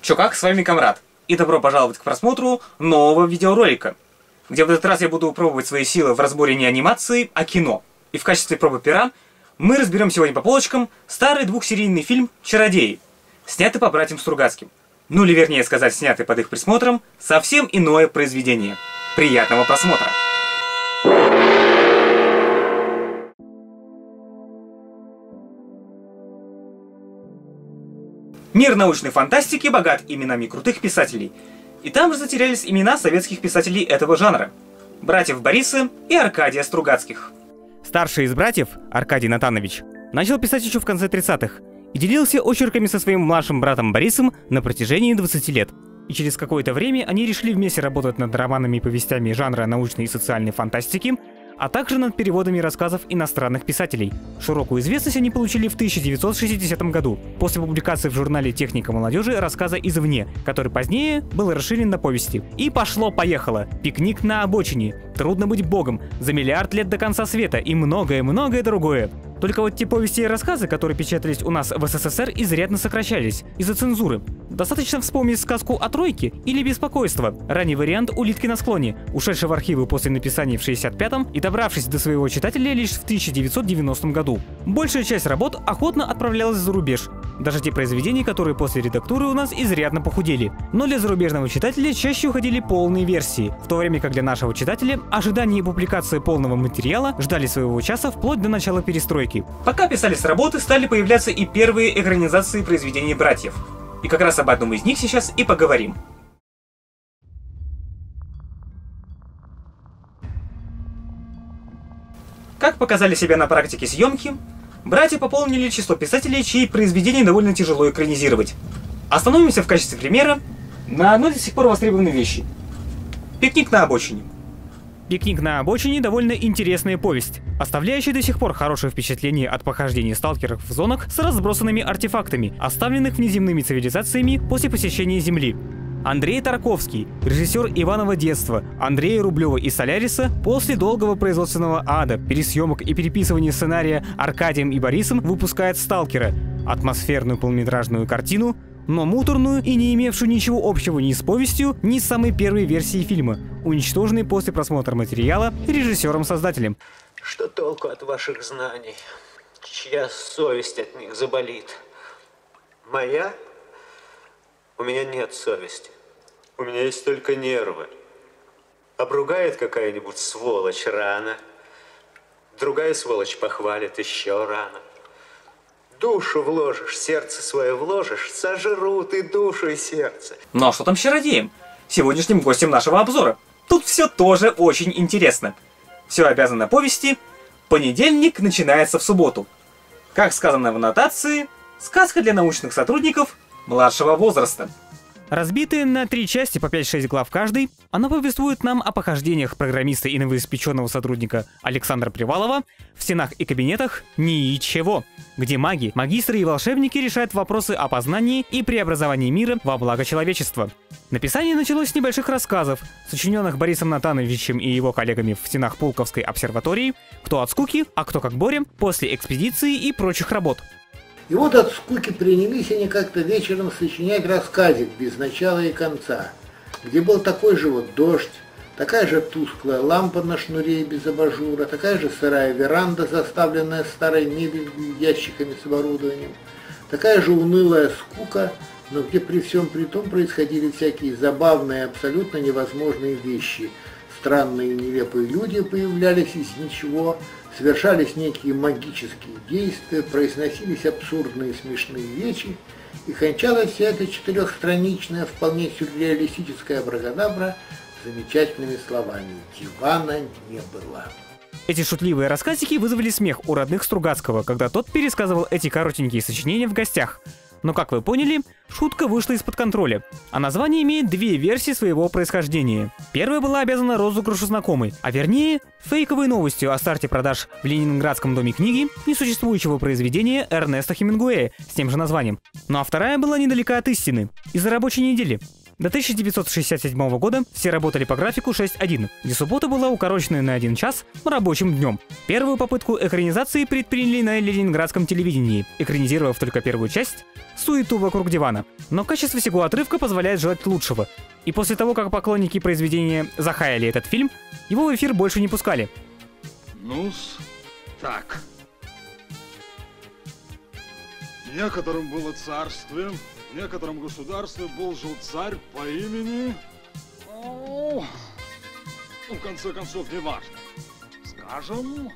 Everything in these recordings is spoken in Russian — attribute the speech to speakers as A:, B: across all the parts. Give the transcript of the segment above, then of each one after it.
A: Чё как, с вами Камрад, и добро пожаловать к просмотру нового видеоролика, где в этот раз я буду пробовать свои силы в разборе не анимации, а кино. И в качестве пробы пера мы разберем сегодня по полочкам старый двухсерийный фильм «Чародеи», снятый по братьям Стругацким. Ну или вернее сказать, снятый под их присмотром, совсем иное произведение. Приятного просмотра! Мир научной фантастики богат именами крутых писателей. И там же затерялись имена советских писателей этого жанра. Братьев Бориса и Аркадия Стругацких. Старший из братьев, Аркадий Натанович, начал писать еще в конце 30-х и делился очерками со своим младшим братом Борисом на протяжении 20 лет. И через какое-то время они решили вместе работать над романами и повестями жанра научной и социальной фантастики, а также над переводами рассказов иностранных писателей. Широкую известность они получили в 1960 году, после публикации в журнале «Техника молодежи» рассказа «Извне», который позднее был расширен на повести. И пошло-поехало. «Пикник на обочине», «Трудно быть богом», «За миллиард лет до конца света» и многое-многое другое. Только вот те повести и рассказы, которые печатались у нас в СССР, изрядно сокращались из-за цензуры. Достаточно вспомнить сказку о тройке или беспокойство, ранний вариант «Улитки на склоне», ушедший в архивы после написания в 65-м и добравшись до своего читателя лишь в 1990 году. Большая часть работ охотно отправлялась за рубеж, даже те произведения, которые после редактуры у нас изрядно похудели. Но для зарубежного читателя чаще уходили полные версии, в то время как для нашего читателя ожидание и публикация полного материала ждали своего часа вплоть до начала перестройки. Пока писались работы, стали появляться и первые экранизации произведений братьев. И как раз об одном из них сейчас и поговорим. Как показали себя на практике съемки, братья пополнили число писателей, чьи произведения довольно тяжело экранизировать. Остановимся в качестве примера на одной до сих пор востребованной вещи. «Пикник на обочине». «Пикник на обочине» — довольно интересная повесть, оставляющая до сих пор хорошее впечатление от похождений сталкеров в зонах с разбросанными артефактами, оставленных внеземными цивилизациями после посещения Земли. Андрей Тарковский, режиссер «Иванова детства», Андрея Рублева и «Соляриса» после долгого производственного ада, пересъемок и переписывания сценария Аркадием и Борисом выпускает «Сталкера» — атмосферную полнометражную картину, но муторную и не имевшую ничего общего ни с повестью, ни с самой первой версией фильма, уничтоженной после просмотра материала режиссером-создателем.
B: Что толку от ваших знаний? Чья совесть от них заболит? Моя? У меня нет совести. У меня есть только нервы. Обругает какая-нибудь сволочь рано. Другая сволочь похвалит еще рано. Душу вложишь, сердце свое вложишь, сожрут и душу, и сердце.
A: Ну а что там с чародеем? Сегодняшним гостем нашего обзора. Тут все тоже очень интересно. Все обязано повести. Понедельник начинается в субботу. Как сказано в аннотации, сказка для научных сотрудников младшего возраста. Разбитая на 3 части по 5-6 глав каждой, она повествует нам о похождениях программиста и новоиспеченного сотрудника Александра Привалова в стенах и кабинетах ничего, где маги, магистры и волшебники решают вопросы о познании и преобразовании мира во благо человечества. Написание началось с небольших рассказов, сочиненных Борисом Натановичем и его коллегами в стенах Пулковской обсерватории, кто от скуки, а кто как Боря, после экспедиции и прочих работ.
C: И вот от скуки принялись они как-то вечером сочинять рассказик без начала и конца, где был такой же вот дождь, такая же тусклая лампа на шнуре без абажура, такая же сырая веранда, заставленная старой мебелью, ящиками с оборудованием, такая же унылая скука, но где при всем при том происходили всякие забавные, абсолютно невозможные вещи. Странные и нелепые люди появлялись из ничего, совершались некие магические действия, произносились абсурдные смешные речи, и кончалась вся эта 4-страничная, вполне сюрреалистическая абракадабра замечательными словами «Дивана не было».
A: Эти шутливые рассказики вызвали смех у родных Стругацкого, когда тот пересказывал эти коротенькие сочинения в гостях. Но, как вы поняли, шутка вышла из-под контроля, а название имеет 2 версии своего происхождения. Первая была обязана розыгрышу знакомой, а вернее, фейковой новостью о старте продаж в Ленинградском доме книги несуществующего произведения Эрнеста Хемингуэя с тем же названием. Ну а вторая была недалека от истины, из-за рабочей недели. До 1967 года все работали по графику 6.1, где суббота была укорочена на 1 час рабочим днем. Первую попытку экранизации предприняли на ленинградском телевидении, экранизировав только первую часть «Суету вокруг дивана». Но качество сего отрывка позволяет желать лучшего. И после того, как поклонники произведения захаяли этот фильм, его в эфир больше не пускали.
D: Ну-с, так. В некотором было царствие, в некотором государстве жил царь по имени... Ну, в конце концов, не важно. Скажем...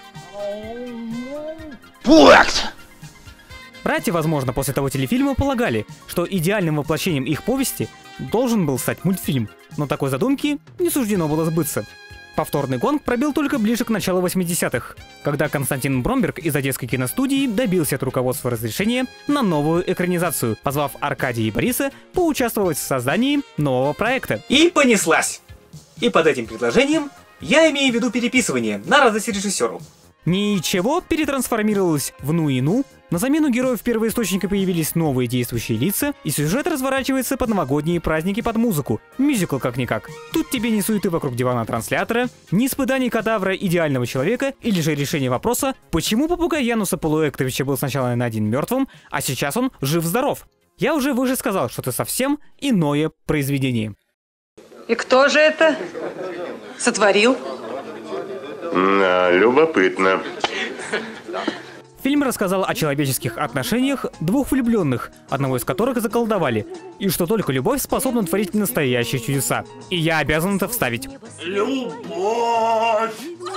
D: Пуэкт!
A: Братья, возможно, после того телефильма полагали, что идеальным воплощением их повести должен был стать мультфильм, но такой задумки не суждено было сбыться. Повторный гонг пробил только ближе к началу 80-х, когда Константин Бромберг из Одесской киностудии добился от руководства разрешения на новую экранизацию, позвав Аркадия и Бориса поучаствовать в создании нового проекта.
E: И понеслась! И под этим предложением я имею в виду переписывание на радость режиссеру.
A: Ничего перетрансформировалось в «Ну и ну», на замену героев первоисточника появились новые действующие лица, и сюжет разворачивается под новогодние праздники под музыку. Мюзикл как-никак. Тут тебе не суеты вокруг дивана транслятора, ни испытаний кадавра идеального человека, или же решение вопроса, почему попугай Януса Полуэктовича был сначала найден мертвым, а сейчас он жив-здоров. Я уже выше сказал, что это совсем иное произведение.
F: И кто же это сотворил?
G: Любопытно.
A: Фильм рассказал о человеческих отношениях двух влюбленных, одного из которых заколдовали, и что только любовь способна творить настоящие чудеса. И я обязан это вставить.
G: Любовь!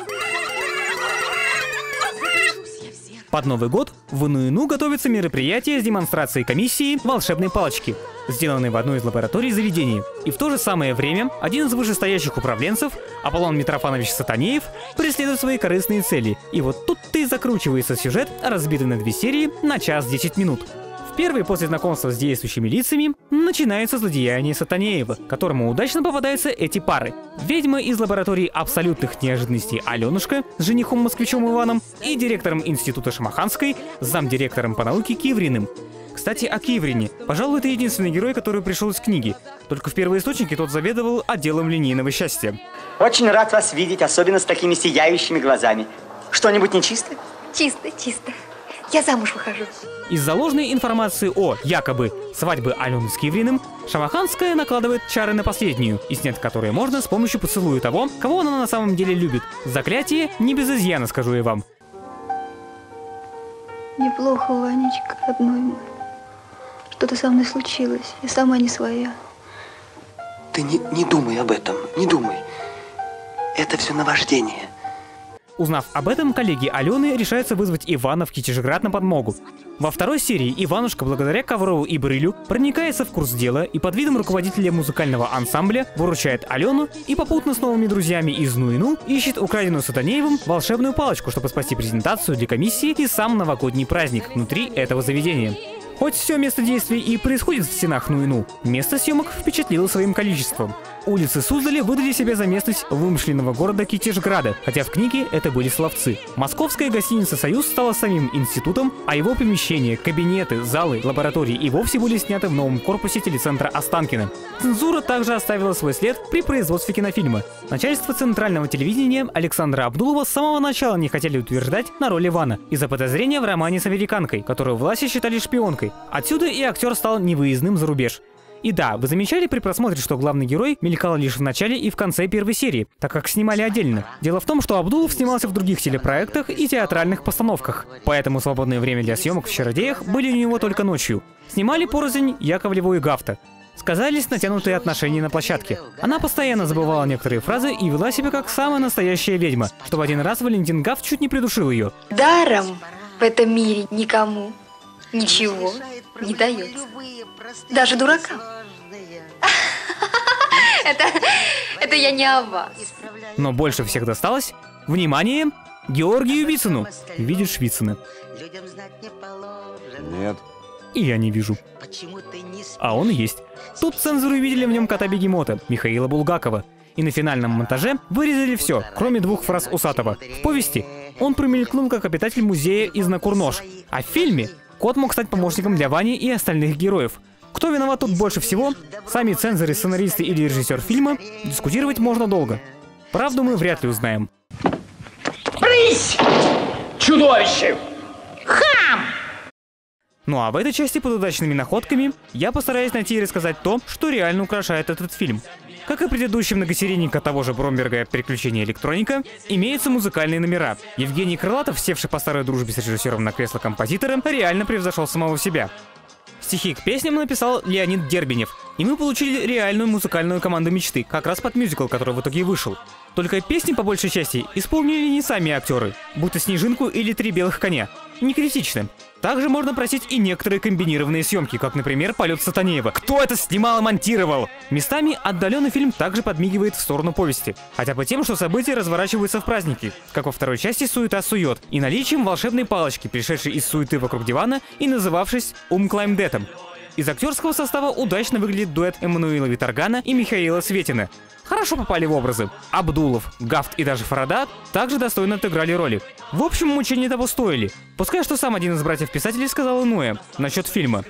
A: Под Новый год в «Ну и ну» готовится мероприятие с демонстрацией комиссии волшебной палочки, сделанной в одной из лабораторий заведения. И в то же самое время один из вышестоящих управленцев, Аполлон Митрофанович Сатанеев, преследует свои корыстные цели. И вот тут-то и закручивается сюжет, разбитый на 2 серии на час 10 минут. В первой, после знакомства с действующими лицами, начинается злодеяние Сатанеева, которому удачно попадаются эти пары. Ведьма из лаборатории абсолютных неожиданностей Аленушка с женихом-москвичом Иваном и директором института Шамаханской с замдиректором по науке Кивриным. Кстати, о Киврине. Пожалуй, это единственный герой, который пришел из книги. Только в первоисточнике тот заведовал отделом линейного счастья.
H: Очень рад вас видеть, особенно с такими сияющими глазами. Что-нибудь нечисто?
I: Чисто, чисто. Я замуж выхожу.
A: Из-за ложной информации о, якобы, свадьбе Алены с Кивриным, Шамаханская накладывает чары на последнюю, и снять которые можно с помощью поцелуя того, кого она на самом деле любит. Заклятие не без изъяна, скажу я вам.
I: Неплохо, Ванечка, родной мой. Что-то со мной случилось, я сама не своя.
H: Ты не думай об этом, не думай. Это все наваждение.
A: Узнав об этом, коллеги Алены решаются вызвать Ивана в Китежград на подмогу. Во второй серии Иванушка, благодаря Коврову и Брылю, проникается в курс дела и под видом руководителя музыкального ансамбля выручает Алену и попутно с новыми друзьями из «Ну и ну» ищет украденную Сатанеевым волшебную палочку, чтобы спасти презентацию для комиссии и сам новогодний праздник внутри этого заведения. Хоть все место действия и происходит в стенах «Ну и ну», место съемок впечатлило своим количеством. Улицы Суздаля выдали себя за местность вымышленного города Китежграда, хотя в книге это были словцы. Московская гостиница «Союз» стала самим институтом, а его помещения, кабинеты, залы, лаборатории и вовсе были сняты в новом корпусе телецентра Останкино. Цензура также оставила свой след при производстве кинофильма. Начальство центрального телевидения Александра Абдулова с самого начала не хотели утверждать на роль Ивана из-за подозрения в романе с американкой, которую власти считали шпионкой. Отсюда и актер стал невыездным за рубеж. И да, вы замечали при просмотре, что главный герой мелькал лишь в начале и в конце первой серии, так как снимали отдельно. Дело в том, что Абдулов снимался в других телепроектах и театральных постановках, поэтому свободное время для съемок в «Чародеях» были у него только ночью. Снимали порознь Яковлеву и Гафта. Сказались натянутые отношения на площадке. Она постоянно забывала некоторые фразы и вела себя как самая настоящая ведьма, что в один раз Валентин Гафт чуть не придушил ее.
I: Даром в этом мире никому ничего не дается. Даже дуракам. Это я не о вас.
A: Но больше всех досталось, внимание, Георгию Вицину. Видишь Вицина?
G: Нет.
A: И я не вижу. А он есть. Тут цензоры увидели в нем кота-бегемота Михаила Булгакова. И на финальном монтаже вырезали все, кроме 2 фраз Усатого. В повести он промелькнул как обитатель музея из Накурнош. А в фильме кот мог стать помощником для Вани и остальных героев. Кто виноват тут больше всего? Сами цензоры, сценаристы или режиссер фильма? Дискутировать можно долго. Правду мы вряд ли узнаем.
J: Брысь! Чудовище! Хам!
A: Ну а в этой части под удачными находками я постараюсь найти и рассказать то, что реально украшает этот фильм. Как и предыдущий многосерийника того же Бромберга «Приключения электроника», имеются музыкальные номера. Евгений Крылатов, севший по старой дружбе с режиссером на кресло композитора, реально превзошел самого себя. Стихи к песням написал Леонид Дербенев, и мы получили реальную музыкальную команду мечты, как раз под мюзикл, который в итоге вышел. Только песни, по большей части, исполнили не сами актеры, будто «Снежинку» или «Три белых коня». Не критично. Также можно просить и некоторые комбинированные съемки, как, например, «Полет Сатанеева». Кто это снимал и монтировал? Местами отдаленный фильм также подмигивает в сторону повести. Хотя бы тем, что события разворачиваются в праздники, как во второй части «Суета-сует», и наличием волшебной палочки, пришедшей из суеты вокруг дивана и называвшись «Умклаймдетом». Из актерского состава удачно выглядит дуэт Эммануила Виторгана и Михаила Светина. Хорошо попали в образы. Абдулов, Гафт и даже Фарада также достойно отыграли роли. В общем, мучения того стоили. Пускай что сам один из братьев-писателей сказал иное насчет фильма.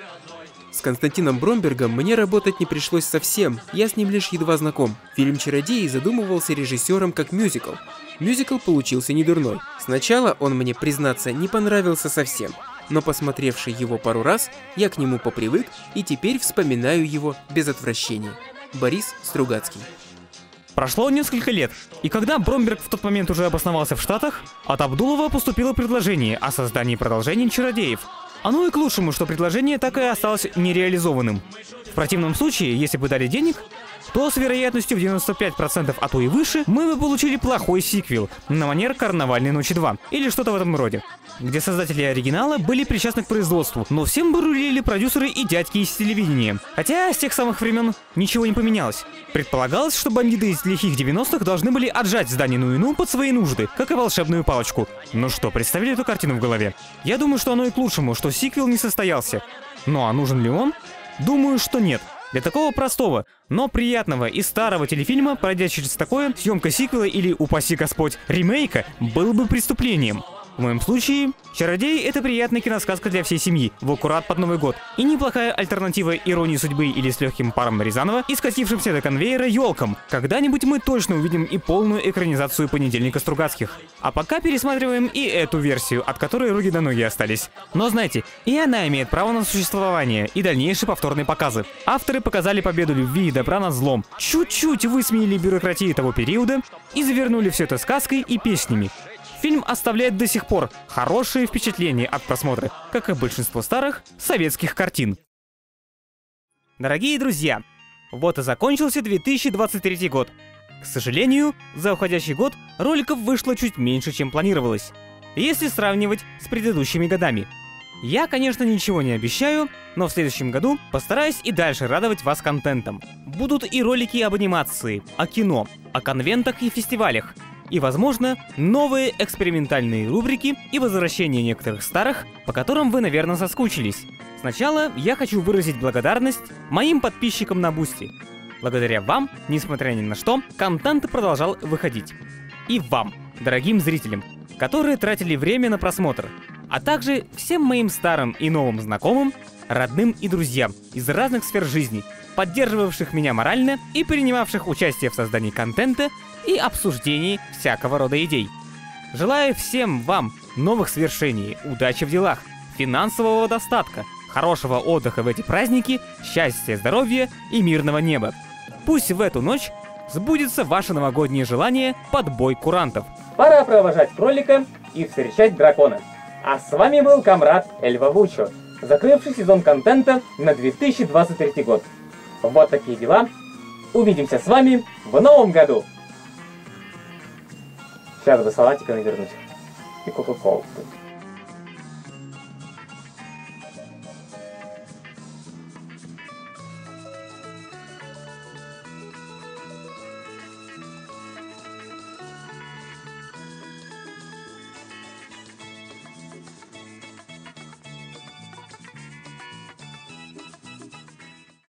K: С Константином Бромбергом мне работать не пришлось совсем, я с ним лишь едва знаком. Фильм «Чародеи» задумывался режиссером как мюзикл. Мюзикл получился недурной. Сначала он мне, признаться, не понравился совсем. Но посмотревший его пару раз, я к нему попривык и теперь вспоминаю его без отвращения. Борис Стругацкий.
A: Прошло несколько лет, и когда Бромберг в тот момент уже обосновался в Штатах, от Абдулова поступило предложение о создании продолжения «Чародеев». Оно и к лучшему, что предложение так и осталось нереализованным. В противном случае, если бы дали денег, то с вероятностью в 95%, а то и выше, мы бы получили плохой сиквел на манер «Карнавальной ночи 2» или что-то в этом роде, где создатели оригинала были причастны к производству, но всем бы рулили продюсеры и дядьки из телевидения. Хотя с тех самых времен ничего не поменялось. Предполагалось, что бандиты из лихих 90-х должны были отжать здание Нуину под свои нужды, как и волшебную палочку. Ну что, представили эту картину в голове? Я думаю, что оно и к лучшему, что сиквел не состоялся. Ну а нужен ли он? Думаю, что нет. Для такого простого, но приятного и старого телефильма, пройдя через такое, съемка сиквела или, упаси Господь, ремейка, было бы преступлением. В моем случае, «Чародей» — это приятная киносказка для всей семьи, в аккурат под Новый год. И неплохая альтернатива «Иронии судьбы» или «С легким паром» Рязанова и скатившимся до конвейера «Ёлкам». Когда-нибудь мы точно увидим и полную экранизацию «Понедельника Стругацких». А пока пересматриваем и эту версию, от которой руки до ноги остались. Но знаете, и она имеет право на существование и дальнейшие повторные показы. Авторы показали победу любви и добра над злом, чуть-чуть высмеяли бюрократию того периода и завернули все это сказкой и песнями. Фильм оставляет до сих пор хорошие впечатления от просмотра, как и большинство старых советских картин. Дорогие друзья, вот и закончился 2023 год. К сожалению, за уходящий год роликов вышло чуть меньше, чем планировалось, если сравнивать с предыдущими годами. Я, конечно, ничего не обещаю, но в следующем году постараюсь и дальше радовать вас контентом. Будут и ролики об анимации, о кино, о конвентах и фестивалях. И, возможно, новые экспериментальные рубрики и возвращение некоторых старых, по которым вы, наверное, соскучились. Сначала я хочу выразить благодарность моим подписчикам на Бусти. Благодаря вам, несмотря ни на что, контент продолжал выходить. И вам, дорогим зрителям, которые тратили время на просмотр, а также всем моим старым и новым знакомым, родным и друзьям из разных сфер жизни, поддерживавших меня морально и принимавших участие в создании контента и обсуждении всякого рода идей. Желаю всем вам новых свершений, удачи в делах, финансового достатка, хорошего отдыха в эти праздники, счастья, здоровья и мирного неба. Пусть в эту ночь сбудется ваше новогоднее желание под бой курантов. Пора провожать кролика и встречать дракона. А с вами был комрад Эльвавучо, закрывший сезон контента на 2023 год. Вот такие дела. Увидимся с вами в новом году. Сейчас бы салатика навернуть и кока-колу.